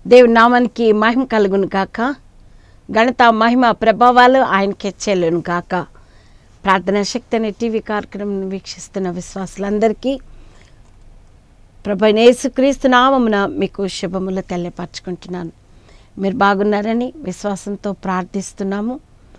దేవుని నామానికి మహిమ కలుగును గాక. ఘనత మహిమ ప్రభావాలు ఆయనకే చెల్లును గాక. ప్రార్థనా శక్తి అనే టీవీ కార్యక్రమం వీక్షిస్తున్న విశ్వాసులందరికీ ప్రభువైన యేసుక్రీస్తు నామమున మీకు శుభములు తెలియపరచుకుంటున్నాను. మీరు బాగున్నారని విశ్వాసంతో ప్రార్థిస్తున్నాము.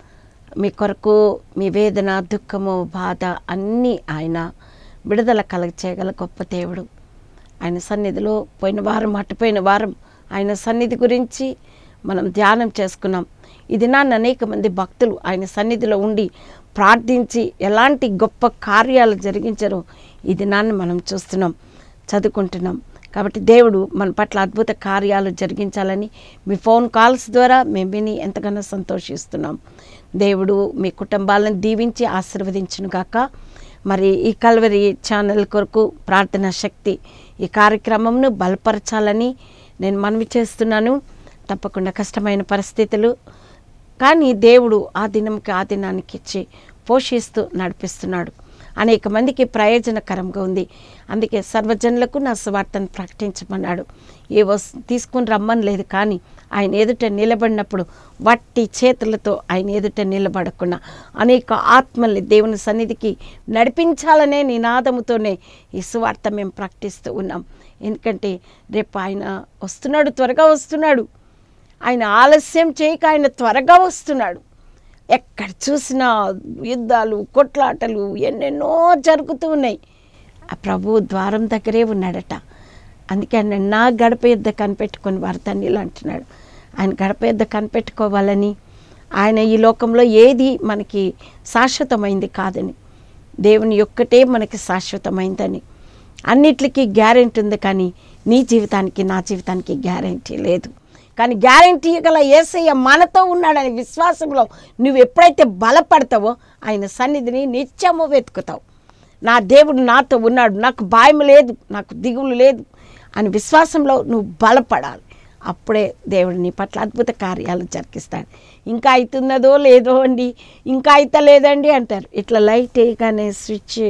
మీ కొరకు మీ వేదన, దుఃఖము, బాధ అన్నీ ఆయన విడుదల కలగచేయగల గొప్ప దేవుడు. ఆయన సన్నిధిలో పోయిన వారం అటుపోయిన వారం ఆయన సన్నిధి గురించి మనం ధ్యానం చేసుకున్నాం. ఇది నాన్న అనేక మంది భక్తులు ఆయన సన్నిధిలో ఉండి ప్రార్థించి ఎలాంటి గొప్ప కార్యాలు జరిగించారో ఇది నాన్న మనం చూస్తున్నాం, చదువుకుంటున్నాం. కాబట్టి దేవుడు మన పట్ల అద్భుత కార్యాలు జరిగించాలని మీ ఫోన్ కాల్స్ ద్వారా మేము విని ఎంతగానో సంతోషిస్తున్నాం. దేవుడు మీ కుటుంబాలను దీవించి ఆశీర్వదించును గాక. మరి ఈ కల్వరి ఛానల్ కొరకు ప్రార్థనా శక్తి ఈ కార్యక్రమంను బలపరచాలని నేను మనవి చేస్తున్నాను. తప్పకుండా కష్టమైన పరిస్థితులు కానీ దేవుడు ఆ దినంకి ఆ దినానికి ఇచ్చి పోషిస్తూ నడిపిస్తున్నాడు. అనేక మందికి ప్రయోజనకరంగా ఉంది. అందుకే సర్వజనులకు నా సువార్తను ప్రకటించమన్నాడు. ఏ తీసుకుని రమ్మని లేదు, కానీ ఆయన ఎదుట నిలబడినప్పుడు వట్టి చేతులతో ఆయన ఎదుట నిలబడకుండా అనేక ఆత్మల్ని దేవుని సన్నిధికి నడిపించాలనే నినాదముతోనే ఈ సువార్త మేము ప్రకటిస్తూ ఉన్నాం. ఎందుకంటే రేపు ఆయన వస్తున్నాడు, త్వరగా వస్తున్నాడు. ఆయన ఆలస్యం చేయక ఆయన త్వరగా వస్తున్నాడు. ఎక్కడ చూసినా యుద్ధాలు, కొట్లాటలు ఎన్నెన్నో జరుగుతూ ఉన్నాయి. ఆ ప్రభు ద్వారం దగ్గరే ఉన్నాడట. అందుకే ఆయన నా గడప యుద్ధ కనిపెట్టుకొని వార్తనిలా అంటున్నాడు. ఆయన గడప యుద్ధ కనిపెట్టుకోవాలని, ఆయన ఈ లోకంలో ఏది మనకి శాశ్వతమైంది కాదని, దేవుని యొక్కటే మనకి శాశ్వతమైందని, అన్నిటికీ గ్యారెంటీ ఉంది. కానీ నీ జీవితానికి నా జీవితానికి గ్యారెంటీ లేదు. కానీ గ్యారెంటీ గల యేసయ్య మనతో ఉన్నాడని విశ్వాసంలో నువ్వు ఎప్పుడైతే బలపడతావో ఆయన సన్నిధిని నిత్యము వెతుకుతావు. నా దేవుడు నాతో ఉన్నాడు, నాకు భయం లేదు, నాకు దిగులు లేదు అని విశ్వాసంలో నువ్వు బలపడాలి. అప్పుడే దేవుడు నీ పట్ల అద్భుత కార్యాలు జరిగిస్తాడు. ఇంకా అవుతున్నదో లేదో అండి, ఇంకా అవుతలేదండి అంటారు. ఇట్లా లైట్ వేయగానే స్విచ్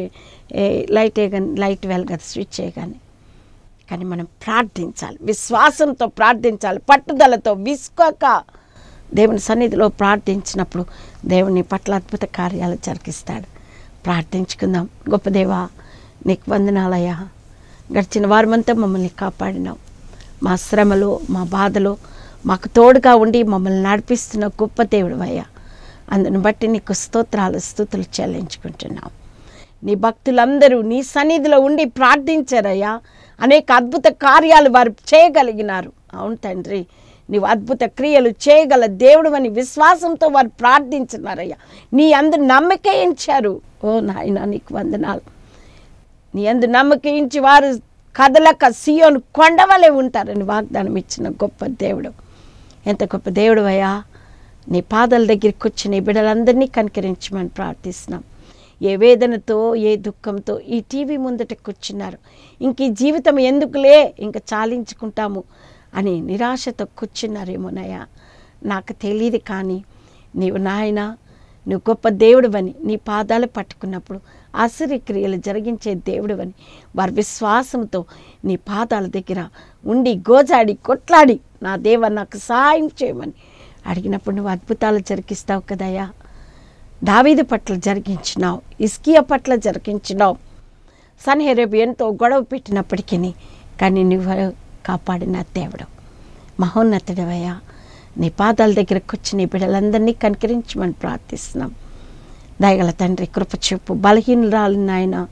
లైట్ వెలగదు స్విచ్ వేయగానే. కానీ మనం ప్రార్థించాలి, విశ్వాసంతో ప్రార్థించాలి, పట్టుదలతో విసుకోక దేవుని సన్నిధిలో ప్రార్థించినప్పుడు దేవుని పట్ల అద్భుత కార్యాలు జరిగిస్తాడు. ప్రార్థించుకుందాం. గొప్ప దేవా, నీకు వందనాలయ్యా. గడిచిన వారమంతా మమ్మల్ని కాపాడినావు. మా శ్రమలో, మా బాధలో మాకు తోడుగా ఉండి మమ్మల్ని నడిపిస్తున్న గొప్ప దేవుడు అయ్యా. అందుని బట్టి నీకు స్తోత్రాలు, స్తుతులు చెల్లించుకుంటున్నాం. నీ భక్తులందరూ నీ సన్నిధిలో ఉండి ప్రార్థించారయ్యా. అనేక అద్భుత కార్యాలు వారు చేయగలిగినారు. అవును తండ్రి, నీవు అద్భుత క్రియలు చేయగల దేవుడు అని విశ్వాసంతో వారు ప్రార్థించినారయ్యా. నీ అందు నమ్మక ఉంచారు. ఓ నాయనా, నీకు వందనాలు. నీ అందు నమ్మక ఉంచి వారు కదలక సియోను కొండవలే ఉంటారని వాగ్దానం ఇచ్చిన గొప్ప దేవుడు. ఎంత గొప్ప దేవుడు అయ్యా. నీ పాదాల దగ్గరికి వచ్చి నీ బిడ్డలందరినీ కనికరించమని ప్రార్థిస్తున్నాం. ఏ వేదనతో, ఏ దుఃఖంతో ఈ టీవీ ముందట కూర్చున్నారు. ఇంక ఈ జీవితం ఎందుకులే, ఇంకా చాలించుకుంటాము అని నిరాశతో కూర్చున్నారేమోనయ్యా. నాకు తెలియదు, కానీ నీవు నాయన, నువ్వు గొప్ప దేవుడువని నీ పాదాలు పట్టుకున్నప్పుడు ఆశ్చర్యక్రియలు జరిగించే దేవుడువని వారి విశ్వాసంతో నీ పాదాల దగ్గర ఉండి గోజాడి కొట్లాడి నా దేవ నాకు సహాయం చేయమని అడిగినప్పుడు నువ్వు అద్భుతాలు జరిగిస్తావు కదయ్యా. దావీదు పట్ల జరిగించినావు, హిజ్కియా పట్ల జరిగించినావు. సన్హెరేబు ఎంతో గొడవ పెట్టినప్పటికీ కానీ నువ్వు కాపాడిన దేవుడు, మహోన్నతుడవయ్యా. నీ పాదాల దగ్గరకు వచ్చి నీ బిడ్డలందరినీ కనికరించమని ప్రార్థిస్తున్నాం. దయగల తండ్రి, కృప చూపు. బలహీనురాలని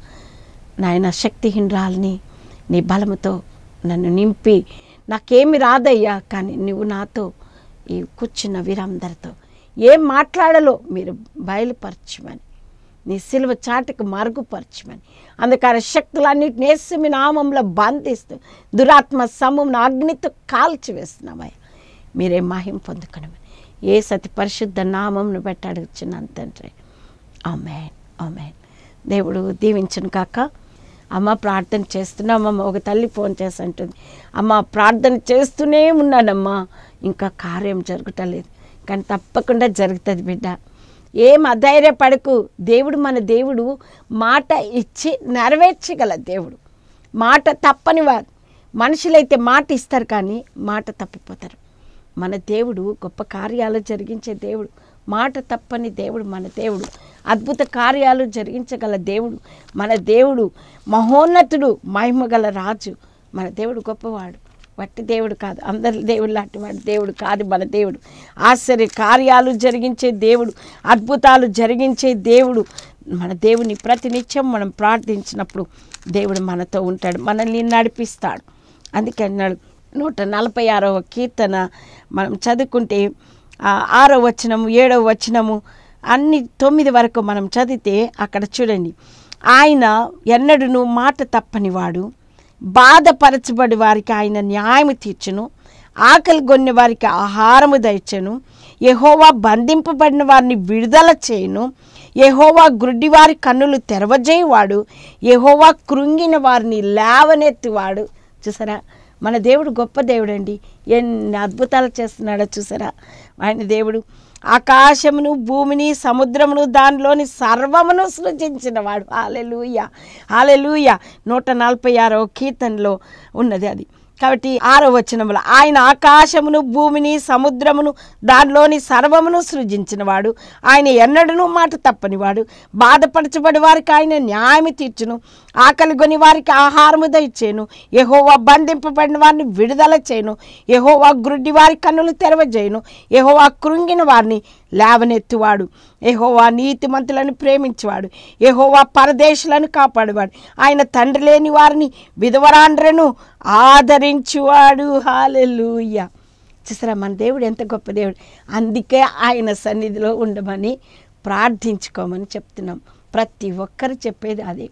నాయన శక్తిహీనురాలని నీ బలముతో నన్ను నింపి, నాకేమి రాదయ్యా, కానీ నువ్వు నాతో ఈ కూర్చున్న వీరందరితో ఏం మాట్లాడాలో మీరు బయలుపరచమని, నీ సిలువ చాటుకు మరుగుపరచమని, అందుకని శక్తులన్నిటిని యేసు మీ నామంలో బంధిస్తూ దురాత్మ సమూహం అగ్నితో కాల్చివేస్తున్నామయ్యా. మీరే మహిమ పొందుకునమని యేసు అతి పరిశుద్ధ నామంను బట్టి అడుగుచున్నాను తండ్రి. ఆమేన్, ఆమేన్. దేవుడు దీవించును కాక. అమ్మ ప్రార్థన చేస్తున్నామమ్మ. ఒక తల్లి ఫోన్ చేసి అంటుంది, అమ్మ ప్రార్థన చేస్తూనే ఉన్నానమ్మా, ఇంకా కార్యం జరగటలేదు. కానీ తప్పకుండా జరుగుతుంది బిడ్డ. ఏం అధైర్యపడకు. దేవుడు మన దేవుడు మాట ఇచ్చి నెరవేర్చగల దేవుడు. మాట తప్పని వారు, మనుషులైతే మాట ఇస్తారు కానీ మాట తప్పిపోతారు. మన దేవుడు గొప్ప కార్యాలు జరిగించే దేవుడు, మాట తప్పని దేవుడు మన దేవుడు, అద్భుత కార్యాలు జరిగించగల దేవుడు మన దేవుడు, మహోన్నతుడు, మహిమగల రాజు మన దేవుడు. గొప్పవాడు, వట్టి దేవుడు కాదు, అందరి దేవుడు లాంటి వాడి దేవుడు కాదు మన దేవుడు. ఆశ్చర్య కార్యాలు జరిగించే దేవుడు, అద్భుతాలు జరిగించే దేవుడు మన దేవుని. ప్రతినిత్యం మనం ప్రార్థించినప్పుడు దేవుడు మనతో ఉంటాడు, మనల్ని నడిపిస్తాడు. అందుకే అన్నాడు 146వ కీర్తన మనం చదువుకుంటే 6వ వచనము 7వ వచనము అన్ని 9 వరకు మనం చదివితే అక్కడ చూడండి, ఆయన ఎన్నడూను మాట తప్పనివాడు, బాధపరచబడి వారికి ఆయన న్యాయము తీర్చును, ఆకలి గొన్న వారికి ఆహారము దయచెను, యెహోవా బంధింపబడిన వారిని విడుదల చేయును, యెహోవా గ్రుడ్డివారి కన్నులు తెరవజేయువాడు, యెహోవా కృంగిన వారిని లేవనెత్తువాడు. చూసారా, మన దేవుడు గొప్ప దేవుడు అండి. ఎన్ని అద్భుతాలు చేస్తున్నాడో చూసారా ఆయన దేవుడు. ఆకాశమును, భూమిని, సముద్రమును, దానిలోని సర్వమును సృజించినవాడు. హల్లెలూయా, హల్లెలూయా. 146వ కీర్తనలో ఉన్నది అది. కాబట్టి 6వ వచనంలో ఆయన ఆకాశమును, భూమిని, సముద్రమును, దానిలోని సర్వమును సృజించినవాడు, ఆయన ఎన్నడూను మాట తప్పనివాడు, బాధపరచబడి వారికి ఆయన న్యాయము తీర్చును, ఆకలి కొని వారికి ఆహారము దయచేను, యెహోవా బంధింపబడిన వారిని విడుదల చేయను, యెహోవా గ్రుడ్డి వారి కన్నులు తెరవజేయును, యెహోవా కృంగిన వారిని లేవనెత్తువాడు, యెహోవా నీతిమంతులను ప్రేమించేవాడు, యెహోవా పరదేశులను కాపాడువాడు, ఆయన తండ్రి లేని వారిని విధవరాండ్రను ఆదరించువాడు. హల్లెలూయా. చూసారా మన దేవుడు ఎంత గొప్ప దేవుడు. అందుకే ఆయన సన్నిధిలో ఉండమని ప్రార్థించుకోమని చెప్తున్నాం. ప్రతి ఒక్కరు చెప్పేది అదే.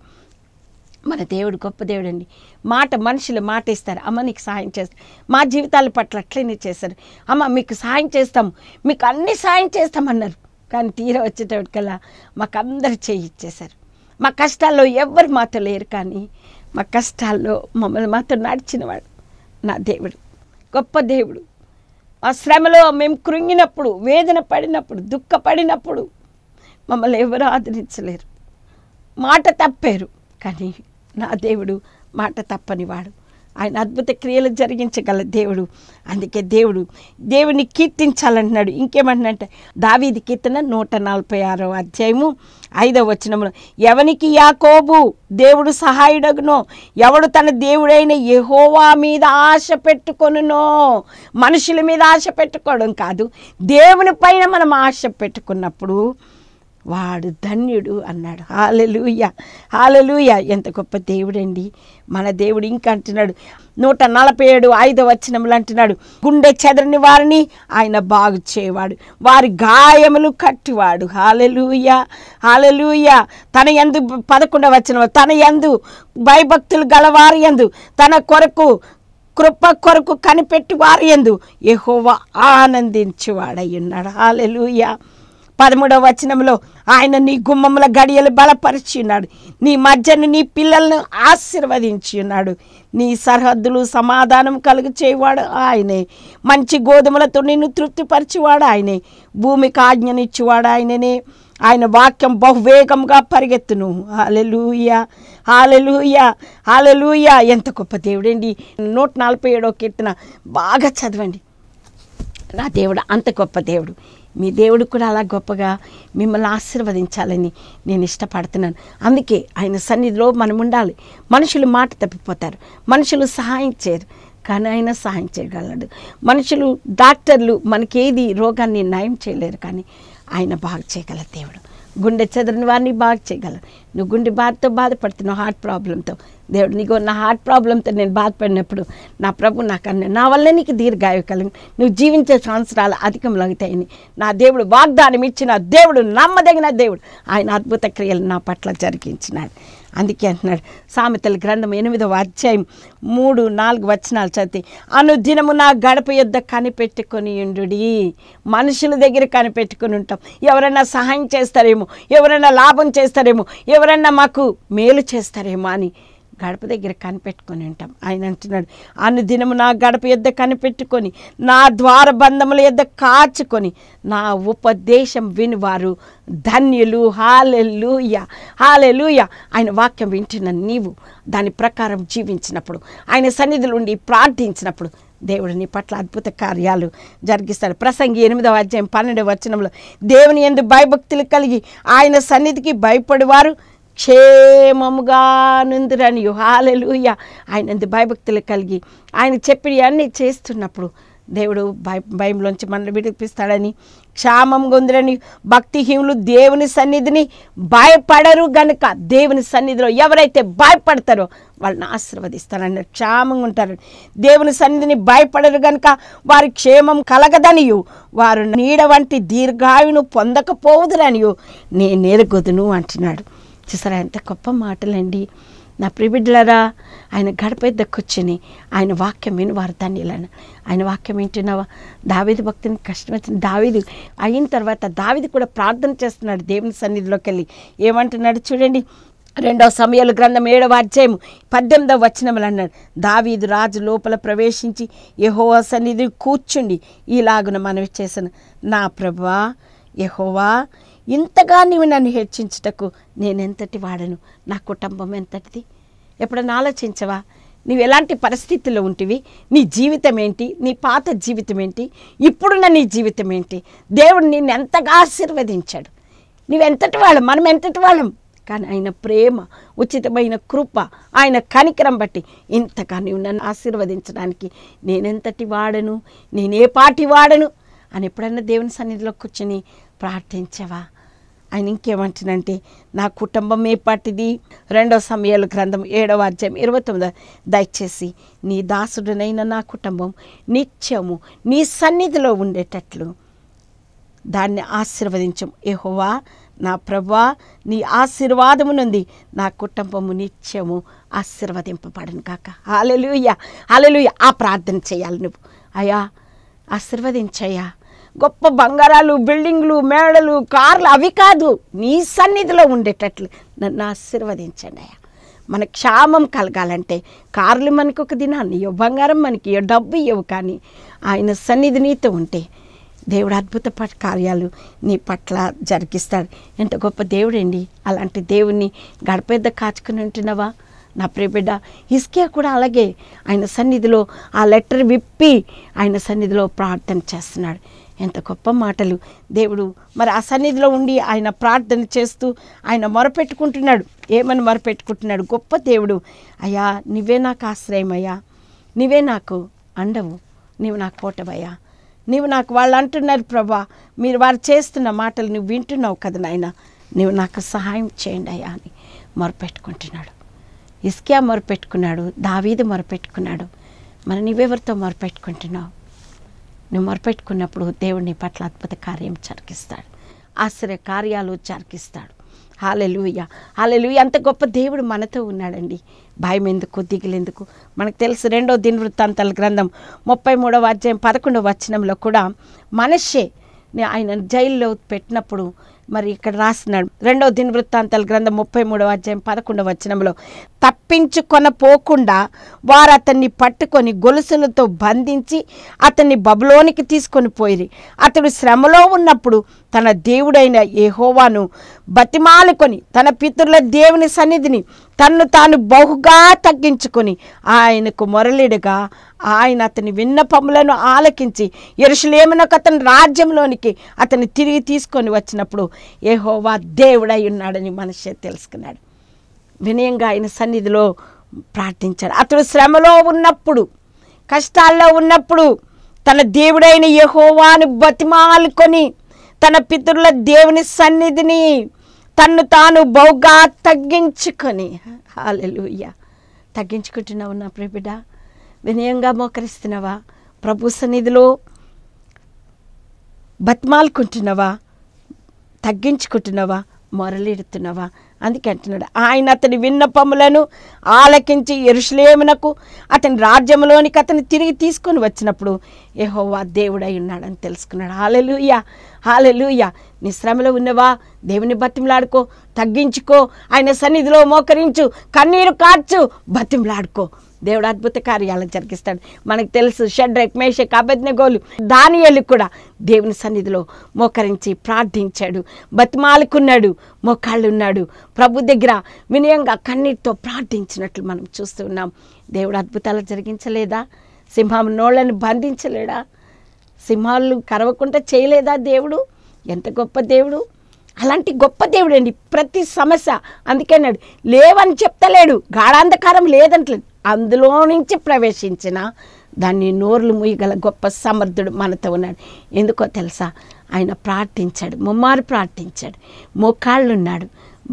మన దేవుడు గొప్ప దేవుడు అండి. మనుషులు మాట ఇస్తారు, అమ్మ నీకు సహాయం చేస్తాం, మా జీవితాల పట్ల అట్లనే చేశారు, అమ్మ మీకు సహాయం చేస్తాము, మీకు అన్ని సహాయం చేస్తామన్నారు. కానీ తీర వచ్చేటప్పటికల్లా మాకు అందరు చేయించేశారు. మా కష్టాల్లో ఎవ్వరు మాతో లేరు, కానీ మా కష్టాల్లో మమ్మల్ని మాతో నడిచినవాడు నా దేవుడు, గొప్ప దేవుడు. ఆ శ్రమలో మేము కృంగినప్పుడు, వేదన పడినప్పుడు, దుఃఖపడినప్పుడు మమ్మల్ని ఎవరు ఆదరించలేరు, మాట తప్పారు. కానీ నా దేవుడు మాట తప్పనివాడు, ఆయన అద్భుత క్రియలు జరిగించగల దేవుడు. అందుకే దేవుని కీర్తించాలంటున్నాడు. ఇంకేమంటున్నంటే దావీదు కీర్తన 146వ అధ్యాయము 5వ వచనంలో, ఎవనికి యాకోబు దేవుడు సహాయుడగునో, ఎవడు తన దేవుడైన యెహోవా మీద ఆశ పెట్టుకొనునో. మనుషుల మీద ఆశ పెట్టుకోవడం కాదు, దేవుని పైన మనం ఆశ పెట్టుకున్నప్పుడు వాడు ధన్యుడు అన్నాడు. హల్లెలూయా, హల్లెలూయా. ఎంత గొప్ప దేవుడండి మన దేవుడు. ఇంకా అంటున్నాడు 147 వచనంలో అంటున్నాడు, గుండె చెదరని వారిని ఆయన బాగు చేయవాడు, వారి గాయములు కట్టివాడు. హల్లెలూయా, హల్లెలూయా. తన యందు 11వ వచనం, తన యందు భయభక్తులు గలవారి యందు తన కృప కొరకు కనిపెట్టి వారి యందు యెహోవా ఆనందించువాడై ఉన్నాడు. హల్లెలూయా. 13వ వచనంలో ఆయన నీ గుమ్మముల గడియలు బలపరిచి ఉన్నాడు, నీ మధ్యను నీ పిల్లలను ఆశీర్వదించి ఉన్నాడు, నీ సరిహద్దులు సమాధానం కలుగు చేయవాడు ఆయనే, మంచి గోధుమలతో నిన్ను తృప్తిపరిచేవాడు ఆయనే, భూమికి ఆజ్ఞనిచ్చేవాడు ఆయననే, ఆయన వాక్యం బహువేగంగా పరిగెత్తును. హల్లెలూయా, హల్లెలూయా, హల్లెలూయా. ఎంత గొప్ప దేవుడండి. 147వ కీర్తన బాగా చదవండి. నా దేవుడు అంత గొప్ప దేవుడు. మీ దేవుడు కూడా అలా గొప్పగా మిమ్మల్ని ఆశీర్వదించాలని నేను ఇష్టపడుతున్నాను. అందుకే ఆయన సన్నిధిలో మనం ఉండాలి. మనుషులు మాట తప్పిపోతారు, మనుషులు సహాయం చేయరు, కానీ ఆయన సహాయం చేయగలడు. మనుషులు డాక్టర్లు మనకేది రోగాన్ని నయం చేయలేరు, కానీ ఆయన బాగు చేయగల దేవుడు. గుండె చెదరని వారిని బాగు చేయగలరు. నువ్వు గుండె బాధతో బాధపడుతున్నావు, హార్ట్ ప్రాబ్లంతో, దేవుడు నీకు నా హార్ట్ ప్రాబ్లంతో నేను బాధపడినప్పుడు నా ప్రభు నాకు అన్న, నా వల్ల నీకు దీర్ఘాయు కలిగి నువ్వు జీవించే సంవత్సరాలు అధికంలాగుతాయని నా దేవుడు వాగ్దానం ఇచ్చిన దేవుడు, నమ్మదగిన దేవుడు. ఆయన అద్భుత క్రియలు నా పట్ల జరిగించినాడు. అందుకే అంటున్నాడు సామెతల గ్రంథం 8వ అధ్యాయం 3-4 వచనాలు చదివి, అనుదినము నా గడప యొద్ద కనిపెట్టుకొని ఉండుడి. మనుషుల దగ్గర కనిపెట్టుకొని ఉంటాం, ఎవరైనా సహాయం చేస్తారేమో, ఎవరైనా లాభం చేస్తారేమో, ఎవరైనా మాకు మేలు చేస్తారేమో అని గడప దగ్గర కనిపెట్టుకొని ఉంటాం. ఆయన అంటున్నాడు, అనుదినము నా గడప యొద్ద కనిపెట్టుకొని నా ద్వారబంధముల యొద్ద కాచుకొని నా ఉపదేశం వినివారు ధన్యులు. హల్లెలూయా, హల్లెలూయా. ఆయన వాక్యం వింటున్న నీవు దాని ప్రకారం జీవించినప్పుడు, ఆయన సన్నిధిలో ఉండి ప్రార్థించినప్పుడు దేవుడు నీ పట్ల అద్భుత కార్యాలు జరిగిస్తాడు. ప్రసంగి 8వ అధ్యాయం 12వ వచనంలో, దేవుని యందు భయభక్తులు కలిగి ఆయన సన్నిధికి భయపడేవారు క్షేమముగా నుందురని. హల్లెలూయా. ఆయన భయభక్తులు కలిగి ఆయన చెప్పి అన్నీ చేస్తున్నప్పుడు దేవుడు భయంలోంచి మనల్ని విడిపిస్తాడని, క్షేమంగా ఉందిరని. భక్తిహీనులు దేవుని సన్నిధిని భయపడరు గనుక, దేవుని సన్నిధిలో ఎవరైతే భయపడతారో వాళ్ళని ఆశీర్వదిస్తారని, క్షేమంగా ఉంటారు. దేవుని సన్నిధిని భయపడరు గనుక వారి క్షేమం కలగదనియు, వారు నీడ వంటి దీర్ఘాయును పొందకపోదురనియు నేను ఎరుగొదును అంటున్నాడు. చూసారా ఎంత గొప్ప మాటలండి నా ప్రియబిడ్డలారా. ఆయన గడప యొద్ద కూర్చుని ఆయన వాక్యం విని వారు ధన్యులను. ఆయన వాక్యం వింటున్నావా? దావీదు భక్తుని కష్టం వచ్చింది. దావీదు అయిన తర్వాత దావీదు కూడా ప్రార్థన చేస్తున్నాడు దేవుని సన్నిధిలోకి వెళ్ళి. ఏమంటున్నాడు చూడండి, 2వ సమూయేలు గ్రంథం 7వ అధ్యాయం 18వ వచనములు అన్నాడు, దావీదు రాజు లోపల ప్రవేశించి యెహోవా సన్నిధి కూర్చుండి ఈలాగున మనవి చేశాను, నా ప్రభువా యెహోవా, ఇంతగా నీవు నన్ను హెచ్చించుటకు నేనెంతటి వాడను, నా కుటుంబం ఎంతటిది. ఎప్పుడన్నా ఆలోచించవా? నువ్వు ఎలాంటి పరిస్థితుల్లో ఉంటివి? నీ జీవితం ఏంటి? నీ పాత జీవితం ఏంటి? ఇప్పుడున్న నీ జీవితం ఏంటి? దేవుడు నిన్ను ఎంతగా ఆశీర్వదించాడు. నువ్వెంతటి వాళ్ళం, మనం ఎంతటి వాళ్ళం. కానీ ఆయన ప్రేమ, ఉచితమైన కృప, ఆయన కనికరం బట్టి ఇంతగా నువ్వు నన్ను ఆశీర్వదించడానికి నేనెంతటి వాడను, నేనే పాటి వాడను అని ఎప్పుడన్నా దేవుని సన్నిధిలో కూర్చొని ప్రార్థించవా? ఆయన ఇంకేమంటున్నంటే, నా కుటుంబం ఏ పాటిది. 2వ సమూయేలు గ్రంథం 7వ అధ్యాయం 29, దయచేసి నీ దాసుడునైన నా కుటుంబం నిత్యము నీ సన్నిధిలో ఉండేటట్లు దాన్ని ఆశీర్వదించం. యెహోవా నా ప్రభువా, నీ ఆశీర్వాదము నుండి నా కుటుంబము నిత్యము ఆశీర్వదింపబడను కాక. హల్లెలూయా, హల్లెలూయా. ఆ ప్రార్థన చేయాలి నువ్వు. అయ్యా ఆశీర్వదించయ్యా. గొప్ప బంగారాలు, బిల్డింగ్లు, మేడలు, కార్లు అవి కాదు, నీ సన్నిధిలో ఉండేటట్లు నన్ను ఆశీర్వదించండి అయ్యా. మన క్షేమం కలగాలంటే కార్లు మనకు ఒక దినాన్ని ఇవ్వవు, బంగారం మనకి ఇవ్వవు, డబ్బు ఇవ్వవు. కానీ ఆయన సన్నిధి నీతో ఉంటే దేవుడు అద్భుత కార్యాలు నీ పట్ల జరిగిస్తాడు. ఎంత గొప్ప దేవుడండి. అలాంటి దేవుణ్ణి గడపేద్ద కాచుకుని ఉంటున్నావా నా ప్రియబిడ్డ? హిజ్కియా కూడా అలాగే ఆయన సన్నిధిలో ఆ లెటర్ విప్పి ఆయన సన్నిధిలో ప్రార్థన చేస్తున్నాడు. ఎంత గొప్ప మాటలు. దేవుడు మరి ఆ సన్నిధిలో ఉండి ఆయన ప్రార్థన చేస్తూ ఆయన మొరపెట్టుకుంటున్నాడు. ఏమని మొరపెట్టుకుంటున్నాడు? గొప్ప దేవుడు, అయ్యా నువ్వే నాకు ఆశ్రయమయ్యా, నువ్వే నాకు అండవు, నీవు నా కోటవయ్యా, నీవు నాకు. వాళ్ళు అంటున్నారు, ప్రభా మీరు వారు చేస్తున్న మాటలు నువ్వు వింటున్నావు కదా నాయన, నువ్వు నాకు సహాయం చేయండి అయ్యా అని మొరపెట్టుకుంటున్నాడు. హిజ్కియా మొరపెట్టుకున్నాడు, దావీదు మొరపెట్టుకున్నాడు. మరి నువ్వెవరితో మొరపెట్టుకుంటున్నావు? నువ్వు మొరపెట్టుకున్నప్పుడు దేవుడు నీ పట్ల అద్భుత కార్యం జరిగిస్తాడు, ఆశ్చర్య కార్యాలు జరిగిస్తాడు. హల్లెలూయా, హల్లెలూయా. అంత గొప్ప దేవుడు మనతో ఉన్నాడండి. భయం ఎందుకు, దిగులెందుకు? మనకు తెలుసు 2వ దినవృత్తాంతాల గ్రంథం 33వ అధ్యాయం 11వ వచనంలో కూడా మనష్షే ఆయన జైల్లో పెట్టినప్పుడు మరి ఇక్కడ రాస్తున్నాడు. 2వ దినవృత్తాంతాల గ్రంథం 33వ అధ్యాయం 11వ వచనంలో, తప్పించుకొన పోకుండా వారు అతన్ని పట్టుకొని గొలుసులతో బంధించి అతన్ని బబులోనికి తీసుకొని పోయిరి. అతడు శ్రమలో ఉన్నప్పుడు తన దేవుడైన యెహోవాను బతిమాలుకొని తన పితరుల దేవుని సన్నిధిని తన్ను తాను బహుగా తగ్గించుకొని ఆయనకు మొరలిడగా ఆయన అతని విన్నపములను ఆలకించి యెరూషలేమునకు అతని రాజ్యంలోనికి అతన్ని తిరిగి తీసుకొని వచ్చినప్పుడు యెహోవా దేవుడై ఉన్నాడని మనషే తెలుసుకున్నాడు. వినయంగా ఆయన సన్నిధిలో ప్రార్థించాడు. అతడు శ్రమలో ఉన్నప్పుడు, కష్టాల్లో ఉన్నప్పుడు తన దేవుడైన యెహోవాను బతిమాలుకొని తన పితరుల దేవుని సన్నిధిని తన్ను తాను బహుగా తగ్గించుకొని, హల్లెలూయా, తగ్గించుకుంటున్నావు నా ప్రియబిడ్డ? వినయంగా మోకరిస్తున్నావా? ప్రభు సన్నిధిలో బతిమాలుకుంటున్నావా? తగ్గించుకుంటున్నావా? మొరలిడుతున్నావా? అందుకే అంటున్నాడు, ఆయన అతని విన్నపములను ఆలకించి యెరూషలేమునకు అతని రాజ్యంలోనికి అతన్ని తిరిగి తీసుకొని వచ్చినప్పుడు యెహోవా దేవుడై ఉన్నాడని తెలుసుకున్నాడు. హల్లెలూయా, హల్లెలూయా. నీ శ్రమలో ఉన్నవా? దేవుని బతిమలాడుకో, తగ్గించుకో, ఆయన సన్నిధిలో మోకరించు, కన్నీరు కార్చు, బతిమలాడుకో. దేవుడు అద్భుత కార్యాలను జరిగిస్తాడు. మనకు తెలుసు, షడ్రక్, మేషక్, అబేద్నెగోలు, దానియేలు కూడా దేవుని సన్నిధిలో మోకరించి ప్రార్థించాడు, బతిమాలుకున్నాడు, మోకాళ్ళున్నాడు, ప్రభు దగ్గర వినయంగా కన్నీటితో ప్రార్థించినట్లు మనం చూస్తూ ఉన్నాం. దేవుడు అద్భుతాలు జరిగించలేదా? సింహం నోళ్ళని బంధించలేడా? సింహాలు కరవకుండా చేయలేదా దేవుడు? ఎంత గొప్ప దేవుడు! అలాంటి గొప్ప దేవుడు అండి. ప్రతి సమస్య అందుకేనాడు లేవని చెప్తలేడు, గాఢాంధకారం లేదంటలేదు, అందులో నుంచి ప్రవేశించిన దాన్ని నోర్లు మూయగల గొప్ప సమర్థుడు మనతో ఉన్నాడు. ఎందుకో తెలుసా? ఆయన ప్రార్థించాడు, ముమ్మారు ప్రార్థించాడు, మోకాళ్ళున్నాడు,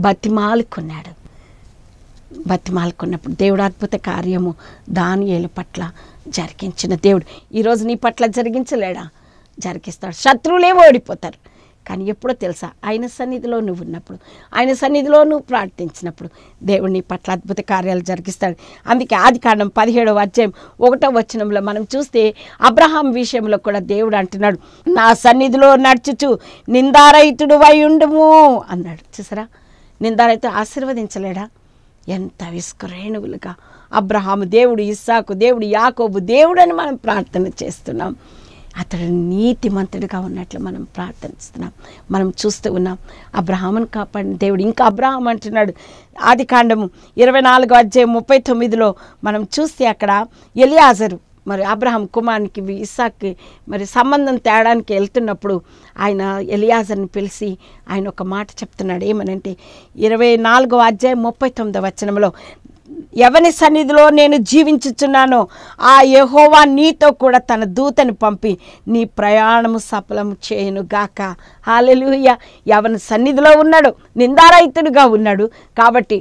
బతిమాలుకున్నప్పుడు దేవుడు అద్భుత కార్యము దానియేలు పట్ల జరిగించిన దేవుడు ఈరోజు నీ పట్ల జరిగించలేడా? జరిగిస్తాడు. శత్రువులే ఓడిపోతారు. కానీ ఎప్పుడో తెలుసా? ఆయన సన్నిధిలో నువ్వు ఉన్నప్పుడు, ఆయన సన్నిధిలో నువ్వు ప్రార్థించినప్పుడు దేవుడు నీ పట్ల అద్భుత కార్యాలు జరిగిస్తాడు. అందుకే ఆదికాండం 17వ అధ్యాయం 1వ వచనంలో మనం చూస్తే అబ్రహాం విషయంలో కూడా దేవుడు అంటున్నాడు, నా సన్నిధిలో నడుచుచు నిందారహితుడు వై ఉండుము అన్నాడు. చూసారా? నిందారహితుడు ఆశీర్వదించలేడా? ఎంత విస్కరేణువులుగా అబ్రహాము దేవుడు, ఇస్సాకు దేవుడు, యాకోబు దేవుడు అని మనం ప్రార్థన చేస్తున్నాం. అతడు నీతిమంతుడిగా ఉన్నట్లు మనం ప్రార్థిస్తున్నాం, మనం చూస్తూ ఉన్నాం. అబ్రహామును కాపాడిన దేవుడు ఇంకా అబ్రహాం అంటున్నాడు. ఆదికాండము 24వ అధ్యాయం 39లో మనం చూస్తే అక్కడ ఎలియాజరు మరి అబ్రహాం కుమారునికి ఇస్సాక్కి మరి సంబంధం తేడానికి వెళ్తున్నప్పుడు ఆయన ఎలియాజర్ని పిలిచి ఆయన ఒక మాట చెప్తున్నాడు. ఏమనంటే 24వ అధ్యాయం 39వ వచనంలో, ఎవని సన్నిధిలో నేను జీవించుచున్నానో ఆ యెహోవా నీతో కూడా తన దూతని పంపి నీ ప్రయాణము సఫలము చేయను గాక. హల్లెలూయా! ఎవని సన్నిధిలో ఉన్నాడో నిందారహితుడుగా ఉన్నాడు కాబట్టి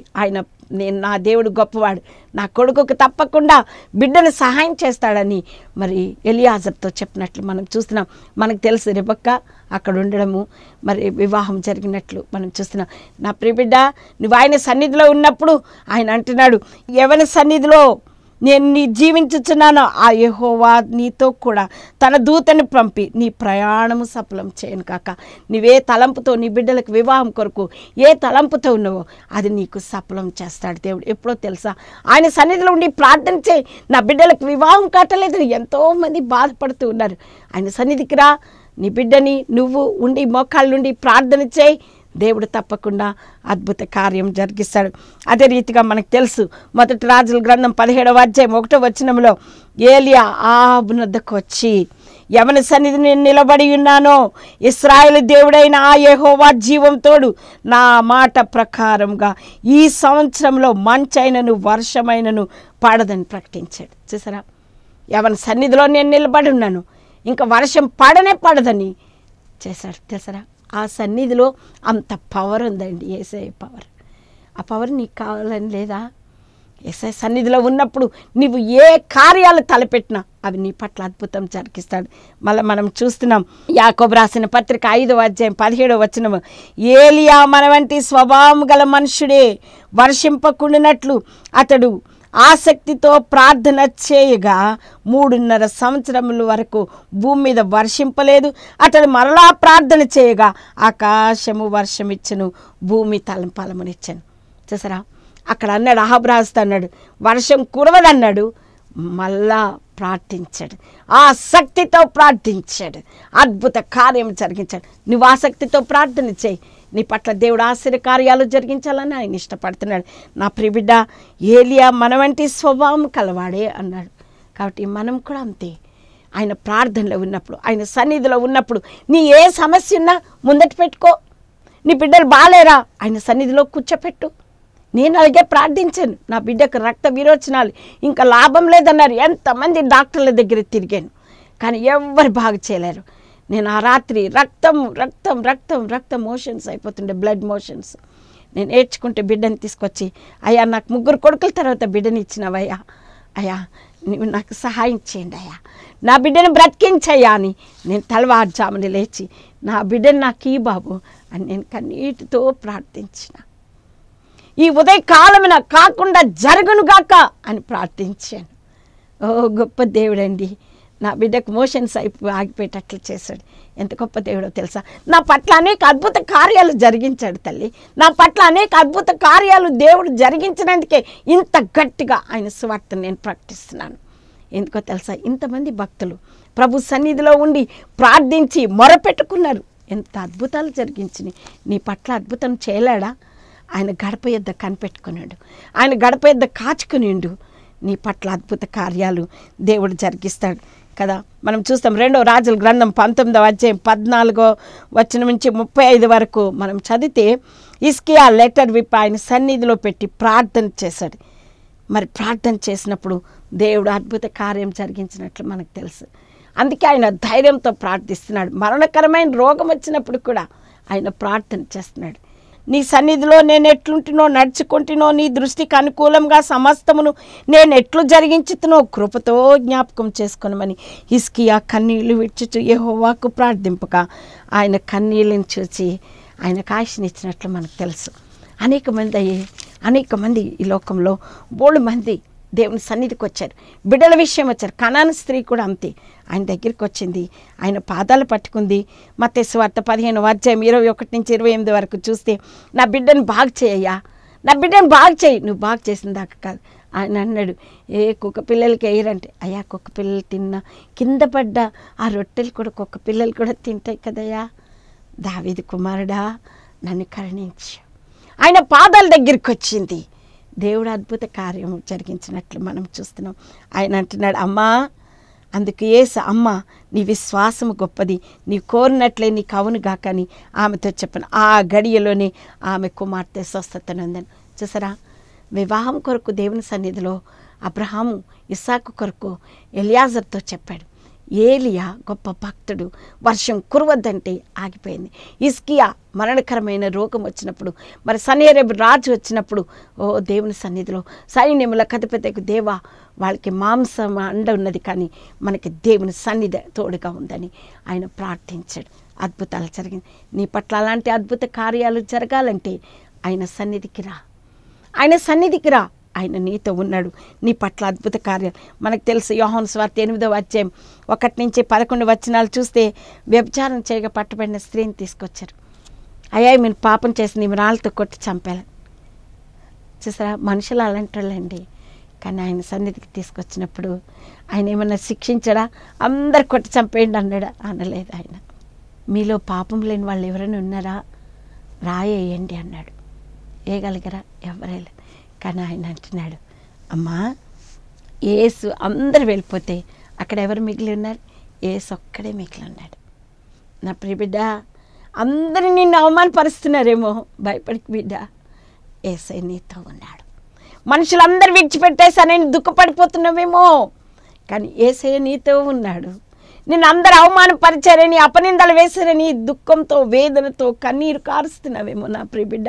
నా దేవుడు గొప్పవాడు, నా కొడుకుకు తప్పకుండా బిడ్డను సహాయం చేస్తాడని మరి ఎలియాజర్తో చెప్పినట్లు మనం చూస్తున్నాం. మనకు తెలుసు రెబెక్క అక్కడ ఉండడము, మరి వివాహం జరిగినట్లు మనం చూస్తున్నాం. నా ప్రియబిడ్డ, నువ్వు ఆయన సన్నిధిలో ఉన్నప్పుడు ఆయన అంటున్నాడు, ఎవరి సన్నిధిలో నేను నీ జీవించుచున్నానో ఆ యెహోవా నీతో కూడా తన దూతని పంపి నీ ప్రయాణము సఫలం చేయను కాక. నీవే తలంపుతో నీ బిడ్డలకు వివాహం కొరకు ఏ తలంపుతో ఉన్నావో అది నీకు సఫలం చేస్తాడు దేవుడు. ఎప్పుడో తెలుసా? ఆయన సన్నిధిలో ఉండి ప్రార్థన చేయి, నా బిడ్డలకు వివాహం కట్టలేదని ఎంతోమంది బాధపడుతూ ఉన్నారు. ఆయన సన్నిధికి రా, నీ బిడ్డని నువ్వు ఉండి మోకాళ్ళుండి ప్రార్థన చేయి, దేవుడు తప్పకుండా అద్భుత కార్యం జరిగిస్తాడు. అదే రీతిగా మనకు తెలుసు, మొదటి రాజుల గ్రంథం 17వ అధ్యాయం 1వ వచనంలో ఏలియా ఆహాబు వద్దకు వచ్చి, ఎవని సన్నిధి నేను నిలబడి ఉన్నానో ఇశ్రాయేలు దేవుడైన ఆ యెహోవా జీవంతోడు నా మాట ప్రకారంగా ఈ సంవత్సరంలో మంచైనను వర్షమైనను పడదని ప్రకటించాడు. చూసారా? ఎవని సన్నిధిలో నేను నిలబడి ఉన్నాను, ఇంకా వర్షం పడదని చేశాడు. తెలుసరా? ఆ సన్నిధిలో అంత పవర్ ఉందండి, యేసయ్య పవర్. ఆ పవర్ నీకు కావాలని లేదా? యేసయ్య సన్నిధిలో ఉన్నప్పుడు నీవు ఏ కార్యాలు తలపెట్టినా అవి నీ పట్ల అద్భుతం జరిగిస్తాడు. మళ్ళీ మనం చూస్తున్నాం యాకోబు రాసిన పత్రిక 5వ అధ్యాయం 17వ వచనం, ఏలియా మన వంటి స్వభావం గల మనుషుడే, వర్షింపకుండినట్లు అతడు ఆసక్తితో ప్రార్థన చేయగా 3.5 సంవత్సరముల వరకు భూమి మీద వర్షింపలేదు. అతడు మరలా ప్రార్థన చేయగా ఆకాశము వర్షమిచ్చను, భూమి ఫలమునిచ్చను. చూసారా? అక్కడ అన్నాడు, అహాబు రాజుతో అన్నాడు వర్షం కురవదన్నాడు, మళ్ళా ప్రార్థించాడు, ఆసక్తితో ప్రార్థించాడు, అద్భుత కార్యం జరిగించాడు. నువ్వు ఆసక్తితో ప్రార్థన చేయి, నీ పట్ల దేవుడు ఆశ్చర్య కార్యాలు జరిగించాలని ఆయన ఇష్టపడుతున్నాడు. నా ప్రియబిడ్డ, ఏలియా మన వంటి స్వభావం కలవాడే అన్నాడు. కాబట్టి మనం కూడా అంతే. ఆయన ప్రార్థనలో ఉన్నప్పుడు, ఆయన సన్నిధిలో ఉన్నప్పుడు నీ ఏ సమస్య ఉన్నా ముందట పెట్టుకో. నీ బిడ్డలు బాలేరా, ఆయన సన్నిధిలో కూర్చోపెట్టు. నేను అలాగే ప్రార్థించాను, నా బిడ్డకు రక్త విరోచనాలు ఇంకా లాభం లేదన్నారు. ఎంతమంది డాక్టర్ల దగ్గర తిరిగాను, కానీ ఎవ్వరు బాగు చేయలేరు. నేను ఆ రాత్రి రక్తం మోషన్స్ అయిపోతుండే, బ్లడ్ మోషన్స్. నేను ఏడ్చుకుంటే బిడ్డని తీసుకొచ్చి, అయ్యా నాకు 3 కొడుకుల తర్వాత బిడ్డని ఇచ్చినవయ్యా, అయ్యా నువ్వు నాకు సహాయం చేయండి అయ్యా, నా బిడ్డను బ్రతికించయ్యా అని నేను తెల్లవారుజామున లేచి నా బిడ్డను నాకు ఈ బాబు అని నేను కన్నీటితో ప్రార్థించిన. ఈ ఉదయకాలమున కాకుండా జరుగునుగాక అని ప్రార్థించాను. ఓ గొప్ప దేవుడండి, నా బిడ్డకు మోషన్స్ ఆగిపోయేటట్లు చేశాడు. ఎంత గొప్ప దేవుడో తెలుసా. నా పట్ల అనేక అద్భుత కార్యాలు జరిగించాడు తల్లి. నా పట్ల అనేక అద్భుత కార్యాలు దేవుడు జరిగించినందుకే ఇంత గట్టిగా ఆయన సువార్తను నేను ప్రకటిస్తున్నాను. ఎందుకో తెలుసా, ఇంతమంది భక్తులు ప్రభు సన్నిధిలో ఉండి ప్రార్థించి మొరపెట్టుకున్నారు. ఎంత అద్భుతాలు జరిగించినాయి. నీ పట్ల అద్భుతం చేయలేడా? ఆయన గడప యొద్ద కనిపెట్టుకున్నాడు, ఆయన గడప యొద్ద కాచుకునిండు. నీ పట్ల అద్భుత కార్యాలు దేవుడు జరిగిస్తాడు కదా. మనం చూస్తాం 2వ రాజుల గ్రంథం 19వ అధ్యాయం 14వ వచనం నుంచి 35 వరకు మనం చదివితే, హిజ్కియా లెటర్ విప్పి ఆయన సన్నిధిలో పెట్టి ప్రార్థన చేశాడు. మరి ప్రార్థన చేసినప్పుడు దేవుడు అద్భుత కార్యం జరిగించినట్లు మనకు తెలుసు. అందుకే ఆయన ధైర్యంతో ప్రార్థిస్తున్నాడు. మరణకరమైన రోగం వచ్చినప్పుడు కూడా ఆయన ప్రార్థన చేస్తున్నాడు. నీ సన్నిధిలో నేను ఎట్లుంటునో నడుచుకుంటునో, నీ దృష్టికి అనుకూలంగా సమస్తమును నేను ఎట్లు జరిగించుతునో కృపతో జ్ఞాపకం చేసుకొనమని హిజ్కియా కన్నీళ్లు విడిచుచు యెహోవాకు ప్రార్థింపగా ఆయన కన్నీళ్ళని చూసి ఆయనకు ఆశనిచ్చినట్లు మనకు తెలుసు. అనేక మంది ఈ లోకంలో బోళ్ళు మంది దేవుని సన్నిధికి వచ్చారు, బిడ్డల విషయం వచ్చారు. కనాను స్త్రీ కూడా అంతే, ఆయన దగ్గరికి వచ్చింది, ఆయన పాదాలు పట్టుకుంది. మత్తయి సువార్త 15వ అధ్యాయం 21 నుంచి 28 వరకు చూస్తే, నా బిడ్డను బాగు చేయయ్యా, నా బిడ్డను బాగు చేయి. నువ్వు బాగు చేసిన దాకా కాదు. ఆయన అన్నాడు, కుక్క పిల్లలకి వేయరంటే, అయ్యా కుక్క పిల్లలు తిన్నా కింద పడ్డ ఆ రొట్టెలు కూడా కుక్క పిల్లలు కూడా తింటాయి కదయ్యా. దావీదు కుమారుడా నన్ను కరుణించు. ఆయన పాదాల దగ్గరికి వచ్చింది. దేవుడు అద్భుత కార్యం జరిగించినట్లు మనం చూస్తున్నాం. ఆయన అంటున్నాడు, అమ్మా అందుకు యేసు, అమ్మ నీ విశ్వాసము గొప్పది, నీ కోరినట్లే నీకు అవును గాకని ఆమెతో చెప్పాను. ఆ గడియలోనే ఆమె కుమార్తె స్వస్థతను ఉందని. చూసారా, వివాహం కొరకు దేవుని సన్నిధిలో అబ్రహాము ఇస్సాకు కొరకు ఎలియాజర్తో చెప్పాడు. ఏలియా గొప్ప భక్తుడు, వర్షం కురవద్దంటే ఆగిపోయింది. హిజ్కియా మరణకరమైన రోగం వచ్చినప్పుడు, మరి సన్హెరీబు రాజు వచ్చినప్పుడు, దేవుని సన్నిధిలో సైన్యములకు అధిపతికి దేవా, వాళ్ళకి మాంసం అండ ఉన్నది కానీ మనకి దేవుని సన్నిధి తోడుగా ఉందని ఆయన ప్రార్థించాడు. అద్భుతాలు జరిగింది. నీ పట్ల అలాంటి అద్భుత కార్యాలు జరగాలంటే ఆయన సన్నిధికి రా, ఆయన సన్నిధికి రా. ఆయన నీతో ఉన్నాడు. నీ పట్ల అద్భుత కార్యాలు మనకు తెలుసు. యోహాను సువార్త 8వ అధ్యాయం 1 నుంచి 11 వచనాలు చూస్తే, వ్యభిచారం చేయగా పట్టబడిన స్త్రీని తీసుకొచ్చారు. అయ్యా మీరు పాపం చేసి నీ రాళ్ళతో కొట్టి చంపాలి. చూసారా, మనుషులు అలాంటి వాళ్ళండి. కానీ ఆయన సన్నిధికి తీసుకొచ్చినప్పుడు ఆయన ఏమన్నా శిక్షించడా? అందరు కొట్టి చంపేయండి అన్నాడా? అనలేదు. ఆయన మీలో పాపం లేని వాళ్ళు ఎవరైనా ఉన్నారా? రాయేయండి అన్నాడు. వేయగలిగరా? ఎవరే. కానీ ఆయన అంటున్నాడు, అమ్మా యేసు అందరు వెళ్ళిపోతే అక్కడ ఎవరు మిగిలి ఉన్నారు? యేసు ఒక్కడే మిగిలి ఉన్నాడు. నా ప్రియ బిడ్డ, అందరూ నిన్ను అవమానపరుస్తున్నారేమో, భయపడికి బిడ్డ, యేసయ్య నీతో ఉన్నాడు. మనుషులందరూ విడిచిపెట్టేసానని దుఃఖపడిపోతున్నావేమో, కానీ యేసయ్య నీతో ఉన్నాడు. నిన్ను అందరూ అవమానపరిచారని, అపనిందలు వేశారని దుఃఖంతో వేదనతో కన్నీరు కారుస్తున్నావేమో నా ప్రియ బిడ్డ,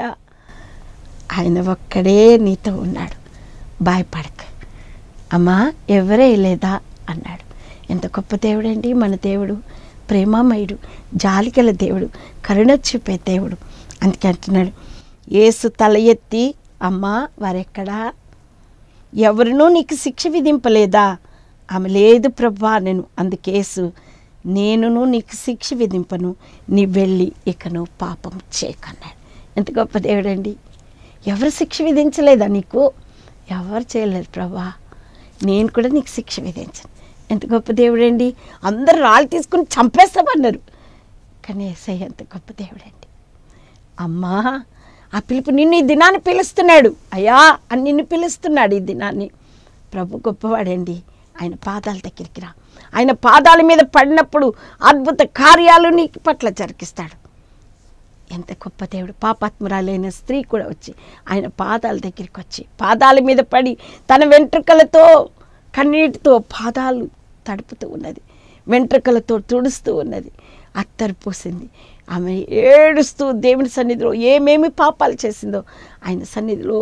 ఆయన ఒక్కడే నీతో ఉన్నాడు. భయపడక అమ్మా ఎవరే లేదా అన్నాడు. ఎంత గొప్ప దేవుడండి మన దేవుడు. ప్రేమమయుడు, జాలిగల దేవుడు, కరుణ చూపే దేవుడు. అందుకే అంటున్నాడు, యేసు తల ఎత్తి, అమ్మా వారెక్కడా? ఎవరినూ నీకు శిక్ష విధింపలేదా? ఆమె లేదు ప్రభువా నేను. అందుకేసు, నేనును నీకు శిక్ష విధింపను, నీ వెళ్ళి ఇకను పాపం చేయకన్నాడు. ఎంత గొప్ప దేవుడండి. ఎవరు శిక్ష విధించలేదా నీకు? ఎవరు చేయలేదు ప్రభా, నేను కూడా నీకు శిక్ష విధించను. ఎంత గొప్ప దేవుడండి. అందరు రాళ్ళు తీసుకుని చంపేస్తామన్నారు, కానీ యేసయ్య ఎంత గొప్ప దేవుడండి. అమ్మా ఆ పిలుపు నిన్ను ఈ దినాన్ని పిలుస్తున్నాడు. అయ్యా అని నిన్ను పిలుస్తున్నాడు ఈ దినాన్ని. ప్రభు గొప్పవాడండి. ఆయన పాదాల దగ్గరికి రా. ఆయన పాదాల మీద పడినప్పుడు అద్భుత కార్యాలు నీ పట్ల జరిగిస్తాడు. ఎంత గొప్ప దేవుడు. పాపాత్మురాలైన స్త్రీ కూడా వచ్చి ఆయన పాదాల దగ్గరికి వచ్చి పాదాల మీద పడి తన వెంట్రుకలతో కన్నీటితో పాదాలు తడుపుతూ ఉన్నది, వెంట్రుకలతో తుడుస్తూ ఉన్నది, అత్తరు పూసింది. ఆమె ఏడుస్తూ దేవుని సన్నిధిలో ఏమేమి పాపాలు చేసిందో ఆయన సన్నిధిలో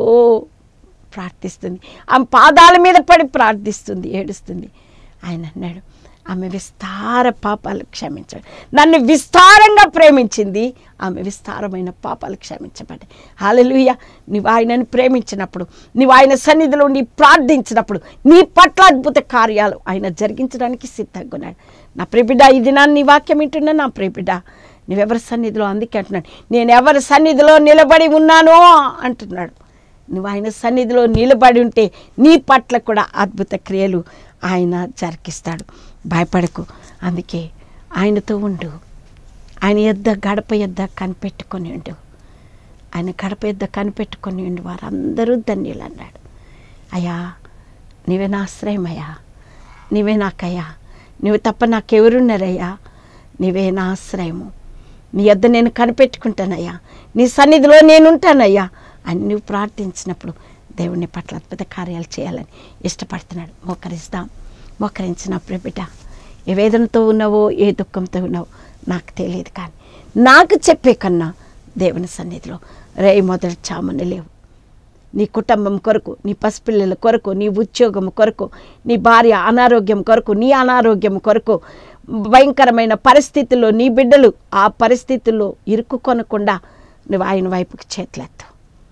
ప్రార్థిస్తుంది. ఆమె పాదాల మీద పడి ప్రార్థిస్తుంది, ఏడుస్తుంది. ఆయన అన్నాడు, ఆమె విస్తార పాపాలు క్షమించాడు. నన్ను విస్తారంగా ప్రేమించింది, ఆమె విస్తారమైన పాపాలు క్షమించబడ్డాయి. హల్లెలూయా. నీవు ఆయనను ప్రేమించినప్పుడు, నీవు ఆయన సన్నిధిలో ఉండి ప్రార్థించినప్పుడు నీ పట్ల అద్భుత కార్యాలు ఆయన జరిగించడానికి సిద్ధంగా ఉన్నాడు. నా ప్రియబిడ్డ, ఈ దినాన్ని నీ వాక్యం వింటున్నా నా ప్రియబిడ్డ, నువ్వెవరి సన్నిధిలో, అందుకే అంటున్నాడు, నేను ఎవరి సన్నిధిలో నిలబడి ఉన్నానో అంటున్నాడు. నువ్వు ఆయన సన్నిధిలో నిలబడి ఉంటే నీ పట్ల కూడా అద్భుత క్రియలు ఆయన జరిగిస్తాడు. భయపడకు. అందుకే ఆయనతో ఉండు. ఆయన యొద్ద గడప యొద్ద కనిపెట్టుకొని ఉండు. ఆయన గడప యొద్ద కనిపెట్టుకొని ఉండి వారందరూ ధన్యులు అన్నాడు. అయ్యా, నీవే నా ఆశ్రయమయ్యా, నీవే నాకయ్యా, నువ్వు తప్ప నాకెవరున్నారయ్యా, నీవే నా ఆశ్రయము. నీ యొద్ద నేను కనిపెట్టుకుంటానయ్యా, నీ సన్నిధిలో నేను ఉంటానయ్యా అని నువ్వు ప్రార్థించినప్పుడు దేవుని పట్ల అద్భుత కార్యాలు చేయాలని ఇష్టపడుతున్నాడు. మోకరిస్తాం. మోకరించిన ప్రియబిడ్డ, ఏ వేదనతో ఉన్నావో, ఏ దుఃఖంతో ఉన్నావో నాకు తెలియదు, కానీ నాకు చెప్పే కన్నా దేవుని సన్నిధిలో మొదటి చామున లేవు. నీ కుటుంబం కొరకు, నీ పసిపిల్లల కొరకు, నీ ఉద్యోగం కొరకు, నీ భార్య అనారోగ్యం కొరకు, నీ అనారోగ్యం కొరకు, భయంకరమైన పరిస్థితుల్లో నీ బిడ్డలు ఆ పరిస్థితుల్లో ఇరుక్కుకొనకుండా నువ్వు ఆయన వైపుకి చేతులెత్తు.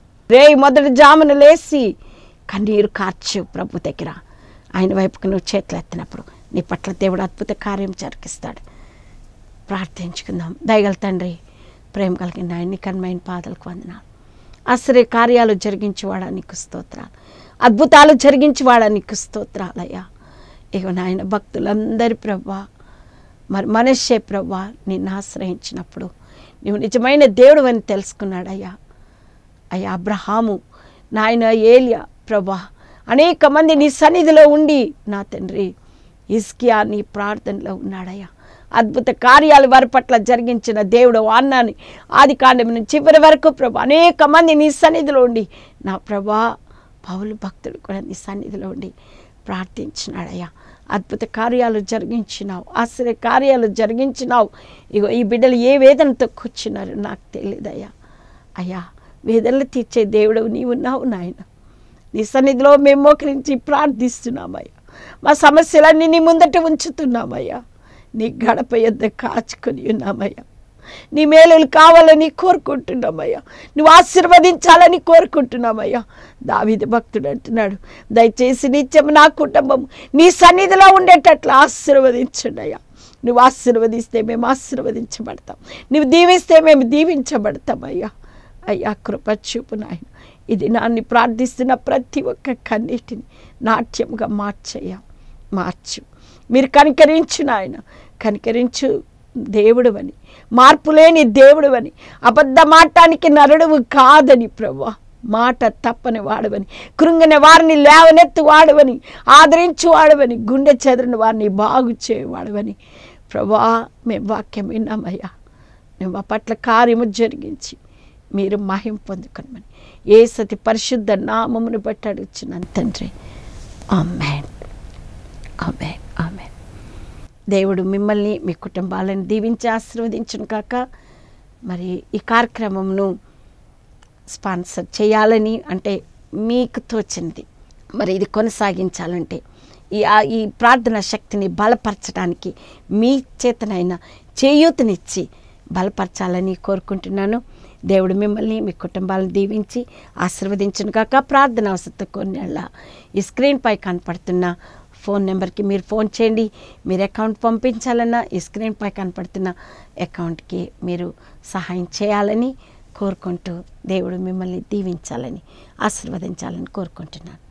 మొదటి జామున లేచి కన్నీరు కార్చు ప్రభు దగ్గర. ఆయన వైపుకి నువ్వు చేతులెత్తినప్పుడు నీ పట్ల దేవుడు అద్భుత కార్యం జరిగిస్తాడు. ప్రార్థించుకుందాం. దయగల తండ్రి, ప్రేమ కలిగిన ఆయన, నీ కన్మైన పాదాలకు వందనాలు. ఆశ్చర్య కార్యాలు జరిగించేవాడా నీకు స్తోత్రాలు, అద్భుతాలు జరిగించేవాడా నీకు స్తోత్రాలయ్యా. ఇక నాయన భక్తులందరి ప్రభా, మరి మనుష్య ప్రభా నిన్ను ఆశ్రయించినప్పుడు నువ్వు నిజమైన దేవుడు అని తెలుసుకున్నాడయ్యా. అయ్యా, అబ్రహాము, నాయన ఏలియా ప్రభా, అనేక మంది నీ సన్నిధిలో ఉండి నా తండ్రి హిజ్కియా నీ ప్రార్థనలో ఉన్నాడయ్యా. అద్భుత కార్యాలు వారి పట్ల జరిగించిన దేవుడు అన్నాని ఆది కాండం నుంచి చివరి వరకు ప్రభా అనేక మంది నీ సన్నిధిలో ఉండి నా ప్రభా పౌలు భక్తుడు కూడా నీ సన్నిధిలో ఉండి ప్రార్థించినాడయ్యా. అద్భుత కార్యాలు జరిగించినావు, ఆశ్చర్య కార్యాలు జరిగించినావు. ఇగో ఈ బిడ్డలు ఏ వేదనతో కూర్చున్నారు నాకు తెలియదయ్యా. అయ్యా, వేదనలు తీర్చే దేవుడు నీవున్నావు నాయన. నీ సన్నిధిలో మేము మోకరించి ప్రార్థిస్తున్నామయ్యా. మా సమస్యలన్నీ నీ ముందట ఉంచుతున్నామయ్యా. నీ గడప యొద్ద కాచుకొని ఉన్నామయ్యా. నీ మేలులు కావాలని కోరుకుంటున్నామయ్యా. నువ్వు ఆశీర్వదించాలని కోరుకుంటున్నామయ్యా. దావీదు భక్తుడు అంటున్నాడు, దయచేసి నిత్యం నా కుటుంబం నీ సన్నిధిలో ఉండేటట్లు ఆశీర్వదించండి అయ్యా. నువ్వు ఆశీర్వదిస్తే మేము ఆశీర్వదించబడతాం, నువ్వు దీవిస్తే మేము దీవించబడతామయ్యా. అయ్యా, కృప చూపు నాయన. ఇది నాన్ని ప్రార్థిస్తున్న ప్రతి ఒక్క కన్నీటిని నాట్యంగా మార్చయ్యా, మార్చు. మీరు కనికరించు నాయన, కనికరించు దేవుడు అని, మార్పు లేని దేవుడు అని, అబద్ధమాటానికి నరుడువు కాదని ప్రభువా, మాట తప్పని వాడవని, కృంగిన వారిని లేవనెత్తు వాడవని, ఆదరించు వాడవని, గుండె చెదరని వారిని బాగు చేయవాడవని ప్రభువా మేము వాక్యం విన్నామయ్యా. నువ్వు మా పట్ల కార్యము జరిగించి మీరు మహిమ పొందుకొనమని యేసు పరిశుద్ధ నామమును బట్టి అడుగుచున్నాను తండ్రి. ఆమేన్, ఆమేన్, ఆమేన్. దేవుడు మిమ్మల్ని మీ కుటుంబాలను దీవించి ఆశీర్వదించును కాక. మరి ఈ కార్యక్రమంను స్పాన్సర్ చేయాలని అంటే మీకు తోచింది, మరి ఇది కొనసాగించాలంటే ఈ ప్రార్థన శక్తిని బలపరచడానికి మీ చేతనైనా చేయూతనిచ్చి బలపరచాలని కోరుకుంటున్నాను. దేవుడు మిమ్మల్ని మీ కుటుంబాలను దీవించి ఆశీర్వదించును కాక. ప్రార్థన అవసరం కొన్నేళ్ళ ఈ స్క్రీన్పై కనపడుతున్న ఫోన్ నెంబర్కి మీరు ఫోన్ చేయండి. మీరు అకౌంట్ పంపించాలన్నా ఈ స్క్రీన్పై కనపడుతున్న అకౌంట్కి మీరు సహాయం చేయాలని కోరుకుంటూ దేవుడు మిమ్మల్ని దీవించాలని ఆశీర్వదించాలని కోరుకుంటున్నాను.